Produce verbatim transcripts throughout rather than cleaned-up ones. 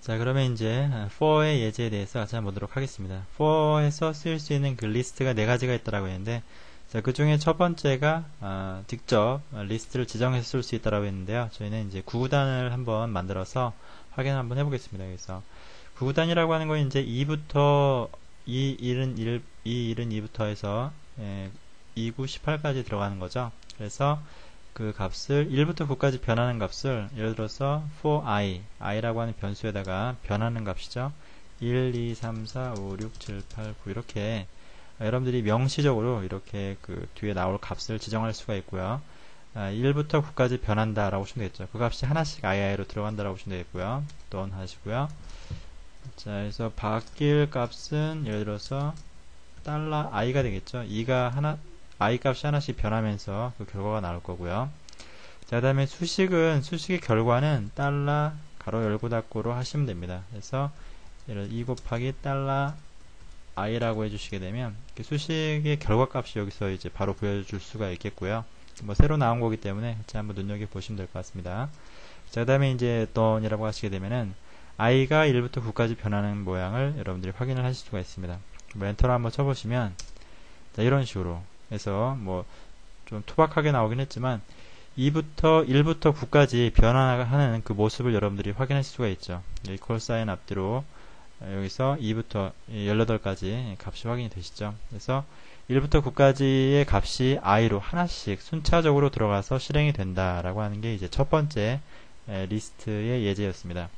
자, 그러면 이제 for의 예제에 대해서 같이 한번 보도록 하겠습니다. for에서 쓸 수 있는 그 리스트가 네 가지가 있다라고 했는데, 자, 그 중에 첫 번째가 어, 직접 리스트를 지정해서 쓸 수 있다라고 했는데요. 저희는 이제 구구단을 한번 만들어서 확인 한번 해보겠습니다. 그래서 구구단이라고 하는 건 이제 이부터 이, 일은 일, 이, 일은 이부터 해서 예, 이, 구, 십팔까지 들어가는 거죠. 그래서 그 값을 일부터 구까지 변하는 값을 예를 들어서 for i, i라고 하는 변수에다가 변하는 값이죠. 일, 이, 삼, 사, 오, 육, 칠, 팔, 구 이렇게 여러분들이 명시적으로 이렇게 그 뒤에 나올 값을 지정할 수가 있고요. 아, 일부터 구까지 변한다 라고 보시면 되겠죠. 그 값이 하나씩 ii로 들어간다 라고 보시면 되겠고요. 돈 하시고요. 자, 그래서 바뀔 값은 예를 들어서 달러 i가 되겠죠. 이가 하나 i 값이 하나씩 변하면서 그 결과가 나올 거고요. 자, 그 다음에 수식은 수식의 결과는 달러 가로 열고 닫고로 하시면 됩니다. 그래서 예를 이 곱하기 달러 i라고 해주시게 되면 수식의 결과값이 여기서 이제 바로 보여줄 수가 있겠고요. 뭐 새로 나온 거기 때문에 같이 한번 눈여겨 보시면 될 것 같습니다. 자, 그 다음에 이제 돈이라고 하시게 되면은 i가 일부터 구까지 변하는 모양을 여러분들이 확인을 하실 수가 있습니다. 뭐 엔터를 한번 쳐보시면 자, 이런 식으로 해서 뭐 좀 투박하게 나오긴 했지만 이부터 일부터 구까지 변화하는 그 모습을 여러분들이 확인하실 수가 있죠. 이퀄 사인 앞뒤로 여기서 이부터 십팔까지 값이 확인이 되시죠. 그래서 일부터 구까지의 값이 i로 하나씩 순차적으로 들어가서 실행이 된다라고 하는 게 이제 첫 번째 리스트의 예제였습니다.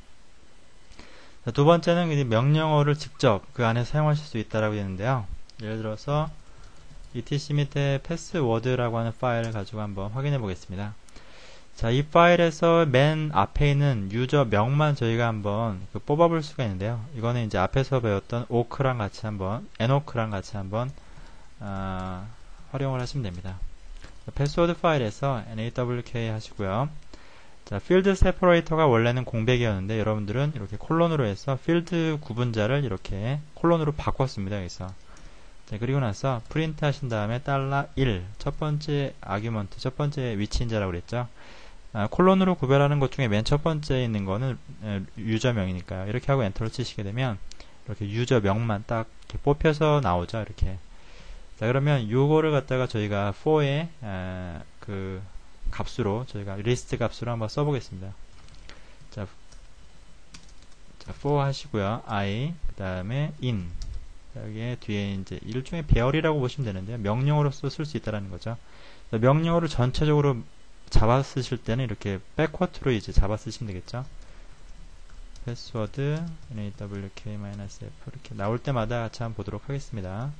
자, 두 번째는 명령어를 직접 그 안에 사용하실 수 있다라고 되는데요. 예를 들어서 etc 밑에 패스워드라고 하는 파일을 가지고 한번 확인해 보겠습니다. 자, 이 파일에서 맨 앞에 있는 유저 명만 저희가 한번 그 뽑아볼 수가 있는데요. 이거는 이제 앞에서 배웠던 awk랑 같이 한번, awk랑 같이 한번 어, 활용을 하시면 됩니다. 자, 패스워드 파일에서 nawk 하시고요. 자, 필드 세퍼레이터가 원래는 공백이었는데 여러분들은 이렇게 콜론으로 해서 필드 구분자를 이렇게 콜론으로 바꿨습니다. 여기서. 자, 그리고 나서 프린트 하신 다음에 달러 일, 첫 번째 아규먼트, 첫 번째 위치인자라고 그랬죠. 아, 콜론으로 구별하는 것 중에 맨 첫 번째에 있는 거는 에, 유저명이니까요. 이렇게 하고 엔터를 치시게 되면 이렇게 유저명만 딱 이렇게 뽑혀서 나오죠. 이렇게. 자, 그러면 요거를 갖다가 저희가 for의 에, 그 값으로 저희가 리스트 값으로 한번 써보겠습니다. 자, 자 for 하시고요. i 그 다음에 in 여기에 뒤에 이제 일종의 배열이라고 보시면 되는데요. 명령어로서 쓸 수 있다라는 거죠. 명령어를 전체적으로 잡아 쓰실 때는 이렇게 백워트로 이제 잡아 쓰시면 되겠죠. 패스워드 nawk-f 이렇게 나올 때마다 같이 한번 보도록 하겠습니다.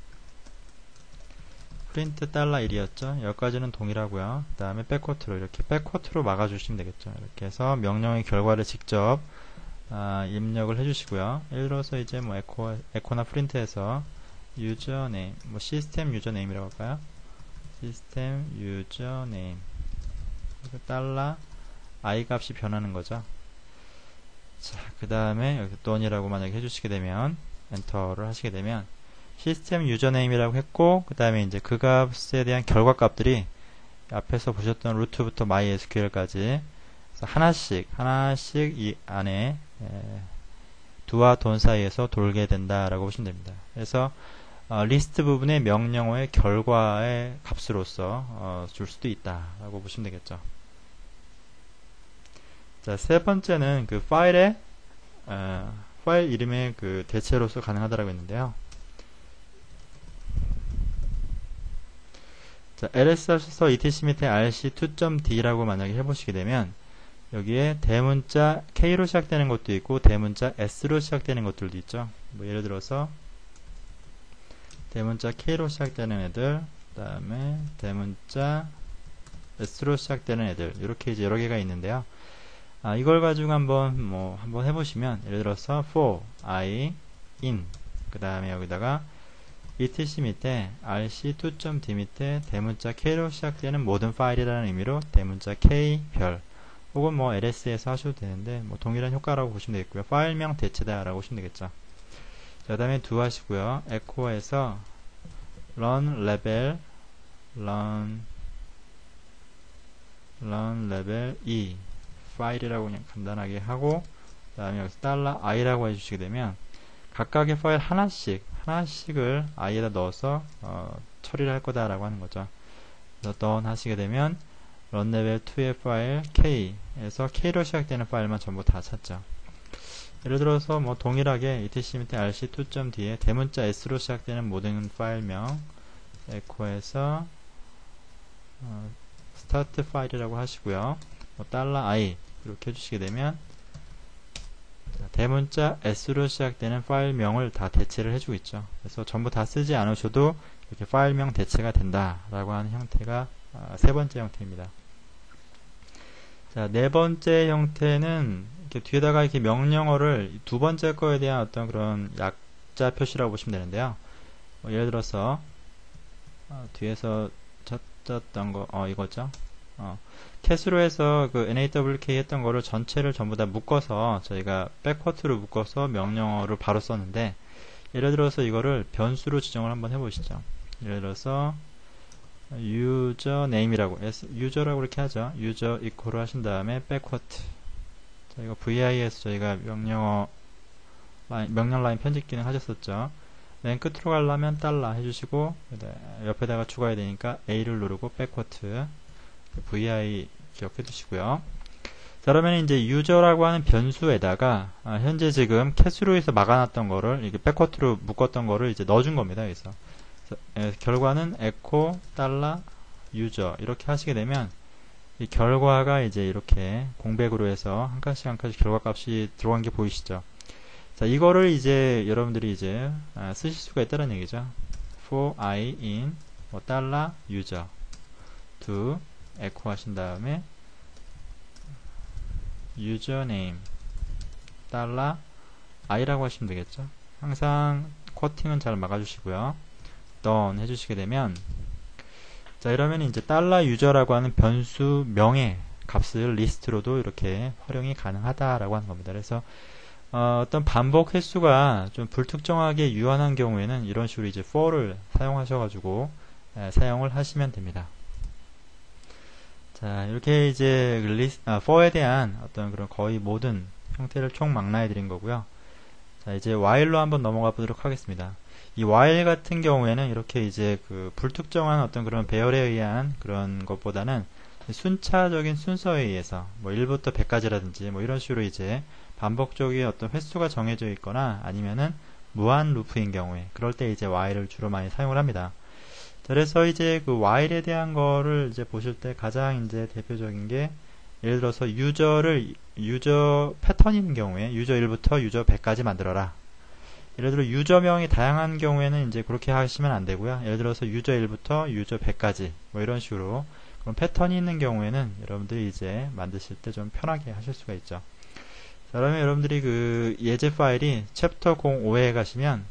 프린트 달러 일이었죠. 여기까지는 동일하고요. 그 다음에 백워트로 이렇게 백워트로 막아주시면 되겠죠. 이렇게 해서 명령의 결과를 직접 아, 입력을 해주시고요. 예를 들어서 이제 뭐 에코, 에코나 프린트에서 유저네임, 뭐 시스템 유저네임이라고 할까요? 시스템 유저네임 달러 i 값이 변하는 거죠. 자, 그 다음에 여기 돈이라고 만약에 해주시게 되면 엔터를 하시게 되면 시스템 유저네임이라고 했고 그 다음에 이제 그 값에 대한 결과 값들이 앞에서 보셨던 루트부터 마이에스큐엘까지 하나씩 하나씩 이 안에 에, 두와 돈 사이에서 돌게 된다라고 보시면 됩니다. 그래서 어, 리스트 부분의 명령어의 결과의 값으로서 어, 줄 수도 있다라고 보시면 되겠죠. 자, 세 번째는 그 파일의 어, 파일 이름의 그 대체로서 가능하다라고 했는데요. 자, ls 하셔서 etc 밑에 rc 투 점 d라고 만약에 해보시게 되면 여기에 대문자 K로 시작되는 것도 있고 대문자 S로 시작되는 것들도 있죠. 뭐 예를 들어서 대문자 K로 시작되는 애들, 그 다음에 대문자 S로 시작되는 애들 이렇게 이제 여러 개가 있는데요. 아, 이걸 가지고 한번 뭐 한번 해보시면 예를 들어서 for i in 그 다음에 여기다가 etc 밑에 rc 투 점 d 밑에 대문자 K로 시작되는 모든 파일이라는 의미로 대문자 K 별 혹은 뭐 엘에스에서 하셔도 되는데 뭐 동일한 효과라고 보시면 되겠고요. 파일명 대체다 라고 보시면 되겠죠. 자, 그 다음에 do 하시고요. echo에서 run level run run level 이 파일이라고 그냥 간단하게 하고 그 다음에 여기서 달러 i라고 해주시게 되면 각각의 파일 하나씩 하나씩을 i에다 넣어서 어, 처리를 할 거다라고 하는 거죠. 그래서 done 하시게 되면 run level 이의 파일 k에서 k로 시작되는 파일만 전부 다 찾죠. 예를 들어서 뭐 동일하게 etc rc2.d에 대문자 s로 시작되는 모든 파일명 echo에서 어, start 파일이라고 하시고요. 뭐 달러 i 이렇게 해주시게 되면 대문자 s로 시작되는 파일명을 다 대체를 해주고 있죠. 그래서 전부 다 쓰지 않으셔도 이렇게 파일명 대체가 된다라고 하는 형태가 아, 세 번째 형태입니다. 자, 네 번째 형태는 이렇게 뒤에다가 이렇게 명령어를 두 번째 거에 대한 어떤 그런 약자 표시라고 보시면 되는데요. 뭐 예를 들어서 어, 뒤에서 쳤던 거, 어 이거죠. 어, 캣으로 해서 그 nawk 했던 거를 전체를 전부 다 묶어서 저희가 백워트로 묶어서 명령어를 바로 썼는데, 예를 들어서 이거를 변수로 지정을 한번 해보시죠. 예를 들어서 유저네임이라고 유저라고 이렇게 하죠. 유저 이퀄을 하신 다음에 백워트. 자, 이거 브이아이에서 저희가 명령어 라인, 명령 라인 편집 기능 하셨었죠. 맨 끝으로 가려면 달러 해주시고 옆에다가 추가해야 되니까 A를 누르고 백워트 브이아이 기억해 두시고요. 자, 그러면 이제 유저라고 하는 변수에다가 아, 현재 지금 캣으로 해서 막아놨던 거를 이게 백워트로 묶었던 거를 이제 넣어준 겁니다. 여기서 에, 결과는 echo 달러 유저 이렇게 하시게 되면 이 결과가 이제 이렇게 공백으로 해서 한 칸씩 한 칸씩 결과 값이 들어간 게 보이시죠? 자, 이거를 이제 여러분들이 이제 아, 쓰실 수가 있다는 얘기죠. for i in 뭐 달러 유저 to echo 하신 다음에 username 달러 i라고 하시면 되겠죠. 항상 쿼팅은 잘 막아주시고요. done 해주시게 되면, 자, 이러면 이제 달러 유저라고 하는 변수명의 값을 리스트로도 이렇게 활용이 가능하다라고 하는 겁니다. 그래서 어, 어떤 반복 횟수가 좀 불특정하게 유한한 경우에는 이런 식으로 이제 for를 사용하셔가지고 에, 사용을 하시면 됩니다. 자, 이렇게 이제 리스, 아, for에 대한 어떤 그런 거의 모든 형태를 총 망라해 드린 거고요. 자, 이제 while로 한번 넘어가 보도록 하겠습니다. 이 while 같은 경우에는 이렇게 이제 그 불특정한 어떤 그런 배열에 의한 그런 것보다는 순차적인 순서에 의해서 뭐 일부터 백까지라든지 뭐 이런 식으로 이제 반복적인 어떤 횟수가 정해져 있거나 아니면은 무한 루프인 경우에 그럴 때 이제 while을 주로 많이 사용을 합니다. 그래서 이제 그 while에 대한 거를 이제 보실 때 가장 이제 대표적인 게 예를 들어서 유저를 유저 패턴인 경우에 유저 일부터 유저 백까지 만들어라. 예를 들어 유저명이 다양한 경우에는 이제 그렇게 하시면 안 되고요. 예를 들어서 유저 일부터 유저 백까지 뭐 이런 식으로 그런 패턴이 있는 경우에는 여러분들이 이제 만드실 때 좀 편하게 하실 수가 있죠. 자, 그러면 여러분들이 그 예제 파일이 챕터 공오에 가시면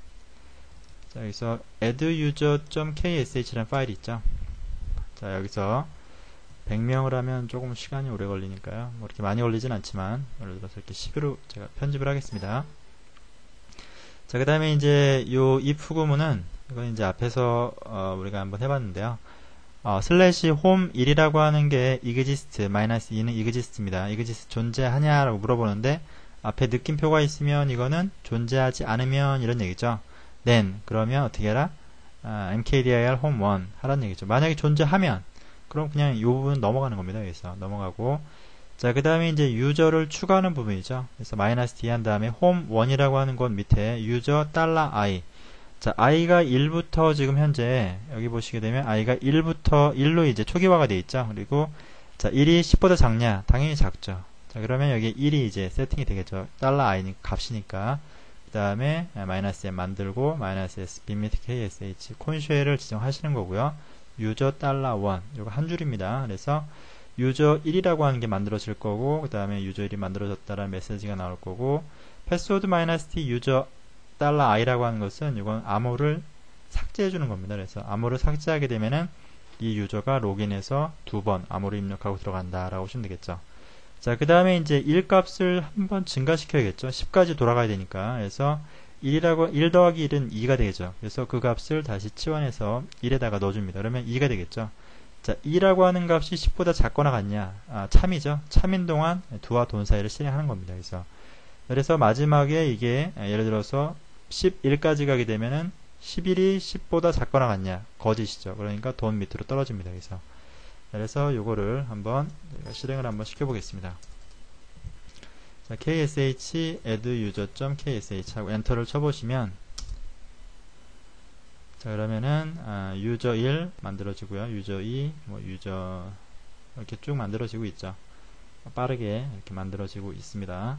자, 여기서 adduser.ksh라는 파일이 있죠. 자, 여기서 백 명을 하면 조금 시간이 오래 걸리니까요. 뭐 이렇게 많이 걸리진 않지만 예를 들어서 이렇게 십으로 제가 편집을 하겠습니다. 자, 그 다음에 이제 요 if 구문은 이건 이제 앞에서 어, 우리가 한번 해봤는데요. 어, 슬래시 홈 일이라고 하는 게 exist, 마이너스 이는 exist입니다. exist 존재하냐라고 물어보는데 앞에 느낌표가 있으면 이거는 존재하지 않으면 이런 얘기죠. then 그러면 어떻게 해라? 아, mkdir home 일 하라는 얘기죠. 만약에 존재하면 그럼 그냥 이 부분 넘어가는 겁니다. 여기서 넘어가고, 자, 그 다음에 이제 유저를 추가하는 부분이죠. 그래서 마이너스 d 한 다음에 home 일이라고 하는 건 밑에 유저 달러 i. 자, i가 일부터 지금 현재 여기 보시게 되면 i가 일부터 일로 이제 초기화가 되어 있죠. 그리고 자, 일이 십보다 작냐? 당연히 작죠. 자, 그러면 여기 일이 이제 세팅이 되겠죠. 달러 i 값이니까. 그 다음에 마이너스 m 만들고 마이너스 s 빗밑 ksh 콘쉘을 지정하시는 거고요. 유저 달러 일 이거 한 줄입니다. 그래서 유저 일이라고 하는 게 만들어질 거고, 그 다음에 유저 일이 만들어졌다라는 메시지가 나올 거고, 패스워드 마이너스 t 유저 달러 i라고 하는 것은 이건 암호를 삭제해 주는 겁니다. 그래서 암호를 삭제하게 되면은 이 유저가 로그인해서 두 번 암호를 입력하고 들어간다라고 보시면 되겠죠. 자, 그 다음에 이제 일 값을 한번 증가시켜야겠죠. 십까지 돌아가야 되니까. 그래서 일이라고 일 더하기 일은 이가 되겠죠. 그래서 그 값을 다시 치환해서 일에다가 넣어줍니다. 그러면 이가 되겠죠. 자, 이라고 하는 값이 십보다 작거나 같냐? 아, 참이죠. 참인 동안 두와 돈 사이를 실행하는 겁니다. 그래서 그래서 마지막에 이게 예를 들어서 십일까지 가게 되면은 십일이 십보다 작거나 같냐? 거짓이죠. 그러니까 돈 밑으로 떨어집니다. 그래서 그래서 요거를 한번 실행을 한번 시켜보겠습니다. 자, ksh add user.ksh 하고 엔터를 쳐보시면, 자, 그러면은 아, 유저 일 만들어지고요. 유저 이, 뭐 유저 이렇게 쭉 만들어지고 있죠. 빠르게 이렇게 만들어지고 있습니다.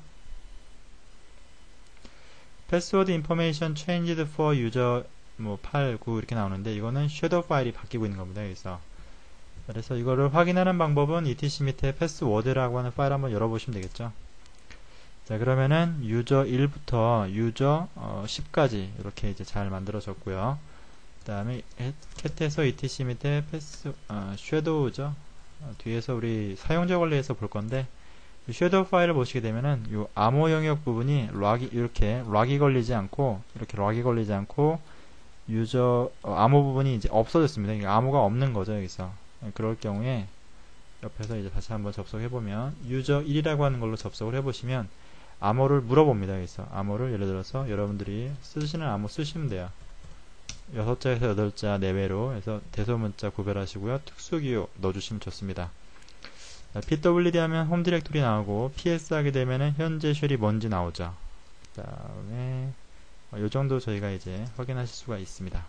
패스워드 인포메이션 changed for user 뭐 팔, 구 이렇게 나오는데 이거는 섀도우 파일이 바뀌고 있는 겁니다. 그래서 그래서 이거를 확인하는 방법은 etc 밑에 패스워드라고 하는 파일 한번 열어보시면 되겠죠. 자, 그러면은 유저 일부터 유저 어, 십까지 이렇게 이제 잘 만들어졌고요. 그 다음에 캣에서 etc 밑에 패스 어, 섀도우죠. 어, 뒤에서 우리 사용자 관리에서 볼 건데 섀도우 파일을 보시게 되면은 이 암호 영역 부분이 락이 이렇게 락이 걸리지 않고 이렇게 락이 걸리지 않고 유저 어, 암호 부분이 이제 없어졌습니다. 이게 암호가 없는 거죠. 여기서 그럴 경우에 옆에서 이제 다시 한번 접속해 보면 유저 일이라고 하는 걸로 접속을 해 보시면 암호를 물어봅니다. 여기서 암호를 예를 들어서 여러분들이 쓰시는 암호 쓰시면 돼요. 여섯 자에서 여덟 자 내외로 해서 대소문자 구별하시고요. 특수기호 넣어주시면 좋습니다. 피더블유디 하면 홈 디렉토리 나오고 피에스 하게 되면은 현재 쉘이 뭔지 나오죠. 그 다음에 요 정도 저희가 이제 확인하실 수가 있습니다.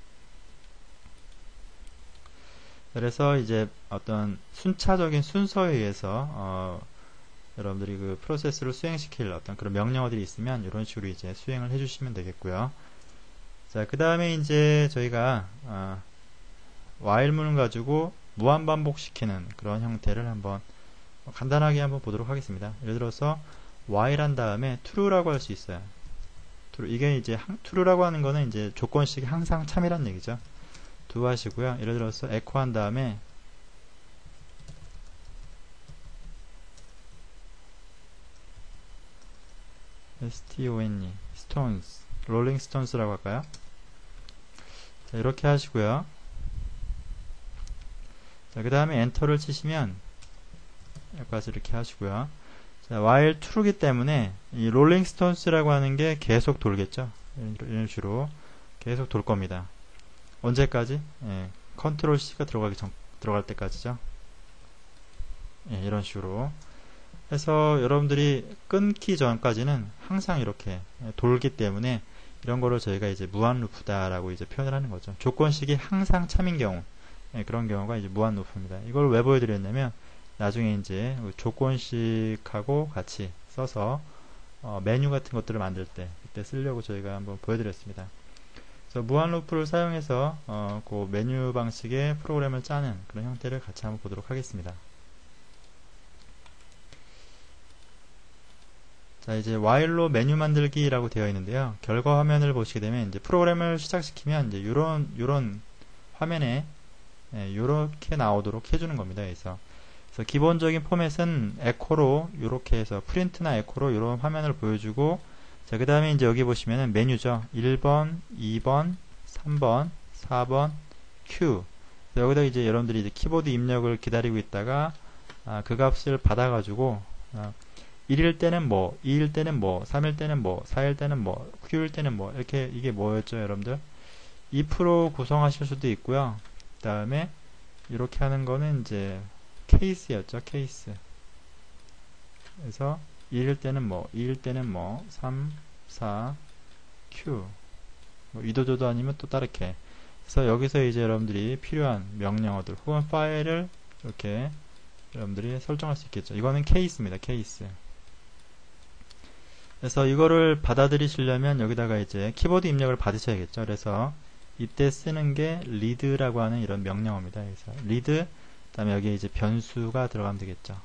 그래서 이제 어떤 순차적인 순서에 의해서 어 여러분들이 그 프로세스를 수행시킬 어떤 그런 명령어들이 있으면 이런 식으로 이제 수행을 해주시면 되겠고요. 자, 그 다음에 이제 저희가 어 while문을 가지고 무한 반복시키는 그런 형태를 한번 간단하게 한번 보도록 하겠습니다. 예를 들어서 while 한 다음에 true라고 할 수 있어요. true. 이게 이제 true라고 하는 거는 이제 조건식이 항상 참이란 얘기죠. do 하시고요. 예를 들어서 echo 한 다음에 stone, stones, rolling stones라고 할까요? 자, 이렇게 하시고요. 자, 그 다음에 엔터를 치시면 여기까지 이렇게 하시고요. 자, while true이기 때문에 이 rolling stones라고 하는 게 계속 돌겠죠. 이런 식으로 계속 돌 겁니다. 언제까지? 예, 컨트롤 C가 들어가기 전, 들어갈 때까지죠. 예, 이런 식으로 해서 여러분들이 끊기 전까지는 항상 이렇게 돌기 때문에 이런 거를 저희가 이제 무한 루프다라고 이제 표현을 하는 거죠. 조건식이 항상 참인 경우, 예, 그런 경우가 이제 무한 루프입니다. 이걸 왜 보여드렸냐면 나중에 이제 조건식하고 같이 써서 어, 메뉴 같은 것들을 만들 때 그때 쓰려고 저희가 한번 보여드렸습니다. 그래서 무한 루프를 사용해서 어, 그 메뉴 방식의 프로그램을 짜는 그런 형태를 같이 한번 보도록 하겠습니다. 자, 이제 while로 메뉴 만들기라고 되어 있는데요. 결과 화면을 보시게 되면 이제 프로그램을 시작시키면 이제 요런 요런 화면에 예, 요렇게 나오도록 해주는 겁니다. 그래서, 그래서 기본적인 포맷은 에코로 요렇게 해서 프린트나 에코로 요런 화면을 보여주고, 자, 그 다음에 이제 여기 보시면은 메뉴죠. 일 번, 이 번, 삼 번, 사 번, Q. 여기다 이제 여러분들이 이제 키보드 입력을 기다리고 있다가 아, 그 값을 받아가지고 아, 일일 때는 뭐, 이일 때는 뭐, 삼일 때는 뭐, 사일 때는 뭐, Q일 때는 뭐, 이렇게, 이게 뭐였죠, 여러분들? if로 구성하실 수도 있고요. 그 다음에, 이렇게 하는 거는 이제, 케이스였죠, 케이스. 그래서, 일일 때는 뭐, 이일 때는 뭐, 삼, 사, Q. 뭐, 이도저도 아니면 또 다르게. 그래서 여기서 이제 여러분들이 필요한 명령어들, 혹은 파일을 이렇게 여러분들이 설정할 수 있겠죠. 이거는 케이스입니다, 케이스. 그래서 이거를 받아들이시려면 여기다가 이제 키보드 입력을 받으셔야겠죠. 그래서 이때 쓰는 게 read라고 하는 이런 명령어입니다. 그래서 read, 그 다음에 여기에 이제 변수가 들어가면 되겠죠.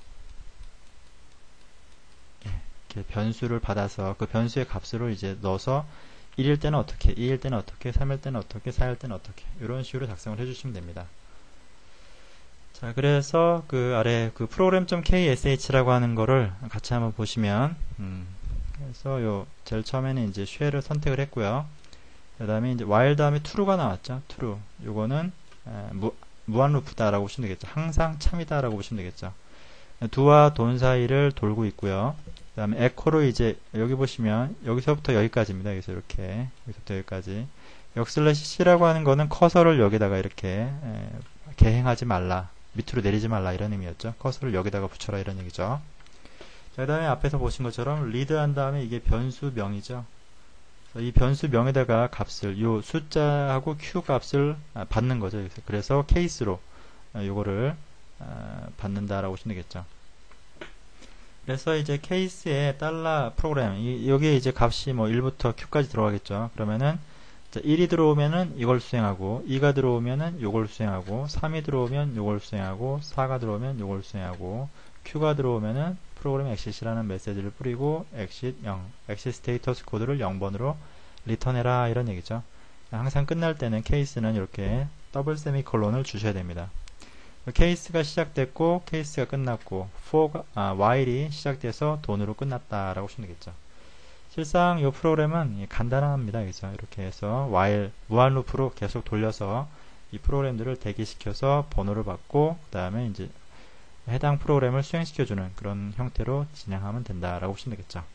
이렇게 변수를 받아서 그 변수의 값으로 이제 넣어서 일일 때는 어떻게, 이일 때는 어떻게, 삼일 때는 어떻게, 사일 때는 어떻게, 이런 식으로 작성을 해주시면 됩니다. 자, 그래서 그 아래 그 program.ksh라고 하는 거를 같이 한번 보시면, 음, 그래서 요 제일 처음에는 이제 쉘을 선택을 했고요. 그 다음에 이제 while 다음에 true가 나왔죠. true. 요거는 에, 무, 무한 루프다라고 보시면 되겠죠. 항상 참이다라고 보시면 되겠죠. do와 돈 사이를 돌고 있고요. 그 다음에 에코로 이제 여기 보시면 여기서부터 여기까지입니다. 여기서 이렇게 여기서부터 여기까지 역슬래시 C라고 하는 거는 커서를 여기다가 이렇게 에, 개행하지 말라, 밑으로 내리지 말라 이런 의미였죠. 커서를 여기다가 붙여라 이런 얘기죠. 자, 그 다음에 앞에서 보신 것처럼 리드 한 다음에 이게 변수명이죠. 이 변수명에다가 값을 요 숫자하고 q 값을 받는 거죠. 그래서 케이스로 요거를 받는다라고 보시면 되겠죠. 그래서 이제 케이스에 달러 프로그램 이, 여기에 이제 값이 뭐 일부터 q까지 들어가겠죠. 그러면은 일이 들어오면은 이걸 수행하고, 이가 들어오면은 요걸 수행하고, 삼이 들어오면 요걸 수행하고, 사가 들어오면 요걸 수행하고, q가 들어오면은 프로그램 exit이라는 메시지를 뿌리고 exit 영, exit 스테이터스 코드를 영 번으로 리턴해라 이런 얘기죠. 항상 끝날 때는 케이스는 이렇게 더블 세미콜론을 주셔야 됩니다. 케이스가 시작됐고 케이스가 끝났고 for가, 아, while이 시작돼서 돈으로 끝났다라고 보시면 되겠죠. 실상 이 프로그램은 간단합니다. 여기서 이렇게 해서 while 무한 루프로 계속 돌려서 이 프로그램들을 대기시켜서 번호를 받고 그 다음에 이제 해당 프로그램을 수행시켜주는 그런 형태로 진행하면 된다라고 보시면 되겠죠. 자,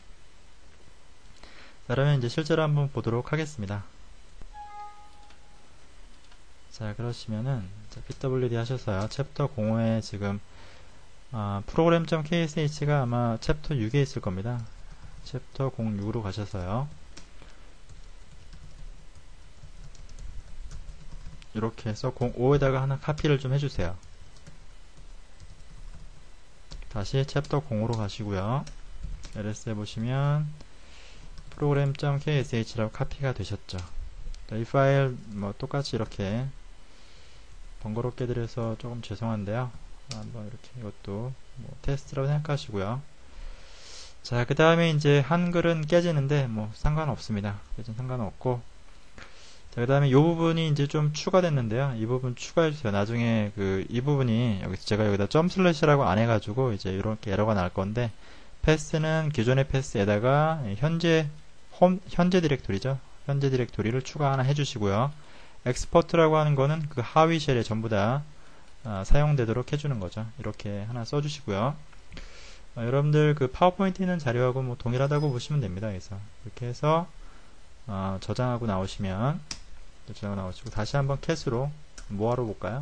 그러면 이제 실제로 한번 보도록 하겠습니다. 자, 그러시면은 자, 피더블유디 하셔서요. 챕터 공호에 지금 아, 프로그램.ksh가 아마 챕터 육에 있을 겁니다. 챕터 공육으로 가셔서요. 이렇게 해서 공오에다가 하나 카피를 좀 해주세요. 다시 챕터 공으로 가시고요. 엘에스에 보시면 프로그램.ksh라고 카피가 되셨죠. 이 파일 뭐 똑같이 이렇게 번거롭게 드려서 조금 죄송한데요. 한번 이렇게 이것도 뭐 테스트라고 생각하시고요. 자, 그 다음에 이제 한글은 깨지는데 뭐 상관없습니다. 깨진 상관없고, 자, 그 다음에 이 부분이 이제 좀 추가됐는데요. 이 부분 추가해주세요. 나중에 그 이 부분이 여기서 제가 여기다 점 슬래시라고 안 해가지고 이제 이렇게 에러가 날 건데, 패스는 기존의 패스에다가 현재 홈 현재 디렉토리죠. 현재 디렉토리를 추가 하나 해주시고요. 엑스포트라고 하는 거는 그 하위 쉘에 전부 다 아, 사용되도록 해주는 거죠. 이렇게 하나 써주시고요. 아, 여러분들 그 파워포인트 있는 자료하고 뭐 동일하다고 보시면 됩니다. 그래서 이렇게 해서 어, 저장하고 나오시면 저장하고 나오시고 다시 한번 캣으로 뭐하러 볼까요?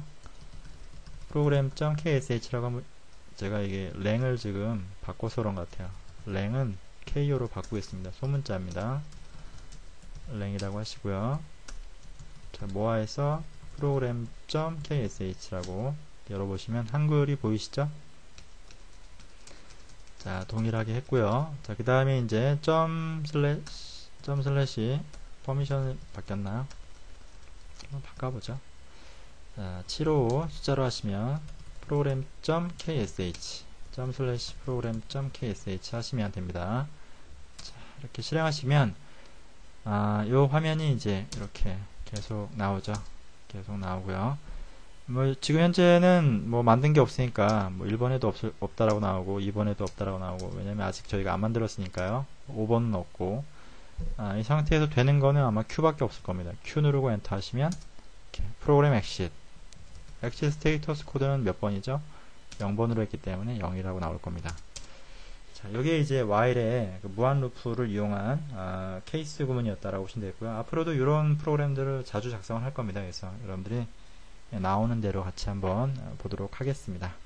프로그램.ksh라고 하면 제가 이게 랭을 지금 바꿔서 그런 것 같아요. 랭은 케이오로 바꾸겠습니다. 소문자입니다. 랭이라고 하시고요. 자, 모아해서 프로그램.ksh라고 열어보시면 한글이 보이시죠? 자, 동일하게 했고요. 자, 그 다음에 이제 점 슬래시, 점 슬래시 퍼미션이 바뀌었나요? 한번 바꿔보죠. 자, 칠오오 숫자로 하시면 프로그램.ksh 점 슬래시 프로그램.ksh 하시면 됩니다. 자, 이렇게 실행하시면 아, 요 화면이 이제 이렇게 계속 나오죠. 계속 나오고요. 뭐 지금 현재는 뭐 만든 게 없으니까 뭐 일 번에도 없, 없다라고 나오고 이 번에도 없다라고 나오고, 왜냐면 아직 저희가 안 만들었으니까요. 오 번은 없고, 아, 이 상태에서 되는 거는 아마 Q밖에 없을 겁니다. Q 누르고 엔터 하시면 이렇게 프로그램 엑싯 엑싯 스테이터스 코드는 몇 번이죠? 영 번으로 했기 때문에 영이라고 나올 겁니다. 자, 여기에 이제 while의 그 무한 루프를 이용한 아, 케이스 구문이었다라고 보시면 되고요. 앞으로도 이런 프로그램들을 자주 작성을 할 겁니다. 그래서 여러분들이 나오는 대로 같이 한번 보도록 하겠습니다.